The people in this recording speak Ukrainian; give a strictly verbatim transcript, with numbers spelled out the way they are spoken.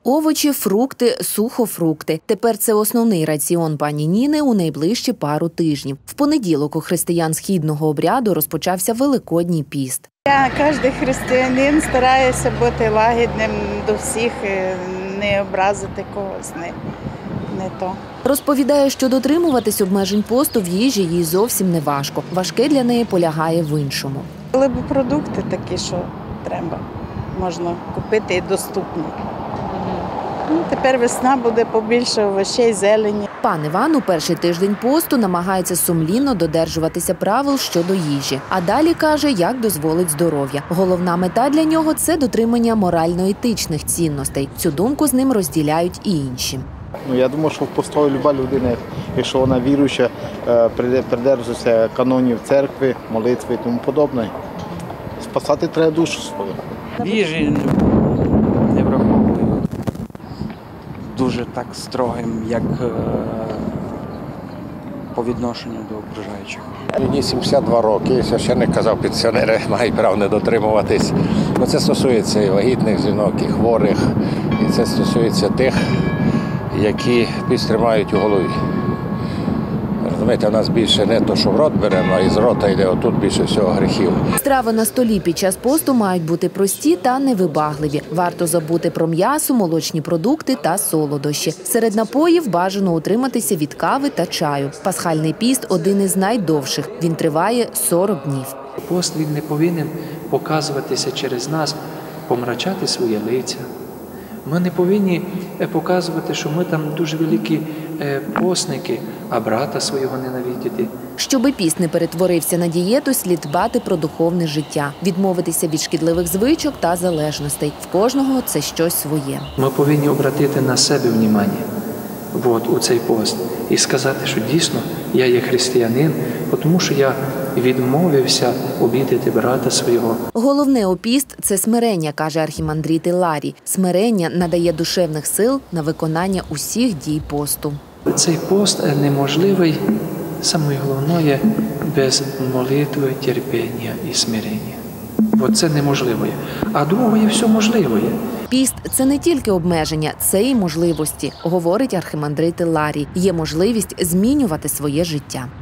Овочі, фрукти, сухофрукти. Тепер це основний раціон пані Ніни у найближчі пару тижнів. В понеділок у християн східного обряду розпочався Великодній піст. Я, кожен християнин, старається бути лагідним до всіх, не образити когось, не, не то. Розповідає, що дотримуватись обмежень посту в їжі їй зовсім не важко. Важке для неї полягає в іншому. Коли б продукти такі, що треба, можна купити і доступні. Ну, тепер весна, буде побільше овочей, зелені. Пан Іван у перший тиждень посту намагається сумлінно додержуватися правил щодо їжі. А далі каже, як дозволить здоров'я. Головна мета для нього – це дотримання морально-етичних цінностей. Цю думку з ним розділяють і інші. Ну, я думаю, що в постої люба людина, якщо вона віруюча, придержується канонів церкви, молитви і тому подобне. Спасати треба душу свою. Їжі не враховую дуже так строгим, як по відношенню до окружаючих. Мені сімдесят два роки, священник казав, пенсіонери мають право не дотримуватись. Бо це стосується і вагітних жінок, і хворих, і це стосується тих, які піст тримають у голові. Розумієте, у нас більше не то, що в рот беремо, а із рота йде отут більше всього гріхів. Страви на столі під час посту мають бути прості та невибагливі. Варто забути про м'ясо, молочні продукти та солодощі. Серед напоїв бажано утриматися від кави та чаю. Пасхальний піст – один із найдовших. Він триває сорок днів. Пост він не повинен показуватися через нас, помрачати своє лиця. Ми не повинні показувати, що ми там дуже великі постники, а брата свого ненавидіти. Щоби піст не перетворився на дієту, слід дбати про духовне життя, відмовитися від шкідливих звичок та залежностей. В кожного це щось своє. Ми повинні обратити на себе увагу от, у цей пост і сказати, що дійсно я є християнин, тому що я відмовився обідати брата свого. Головне у піст – це смирення, каже архімандрит Іларій. Смирення надає душевних сил на виконання усіх дій посту. Цей пост неможливий, саме головне, без молитви, терпіння і смирення. Бо це неможливо. А другое все можливо. Піст – це не тільки обмеження, це і можливості, говорить архімандрит Іларій. Є можливість змінювати своє життя.